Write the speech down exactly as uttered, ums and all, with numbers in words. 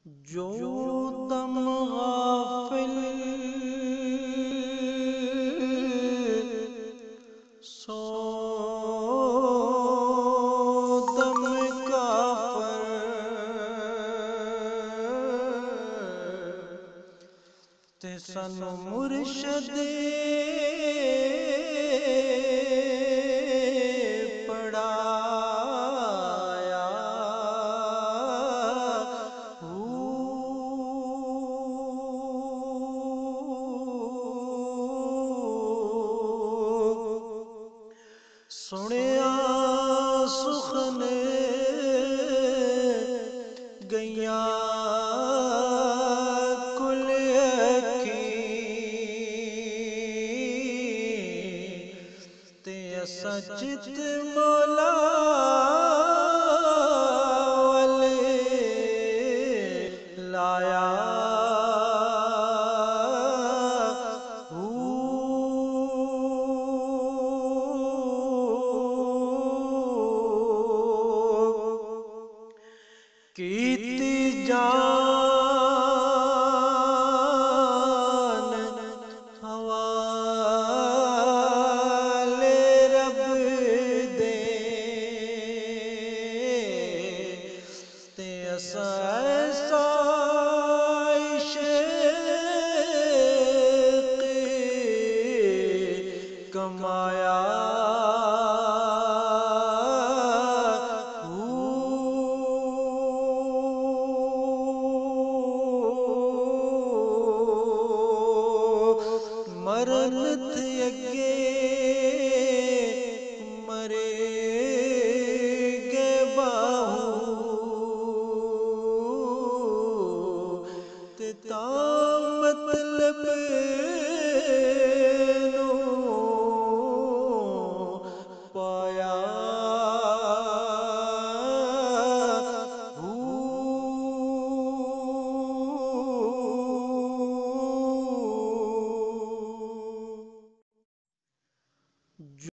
جو دم غافل سو دم کافر، تے سانو مرشد سنیا سخنے گیاں کل تے اسا چت مولا والے لایا کیتی جان حوالے رب دے، تے اسا ایسا عشق کمایا مرن تھے اگے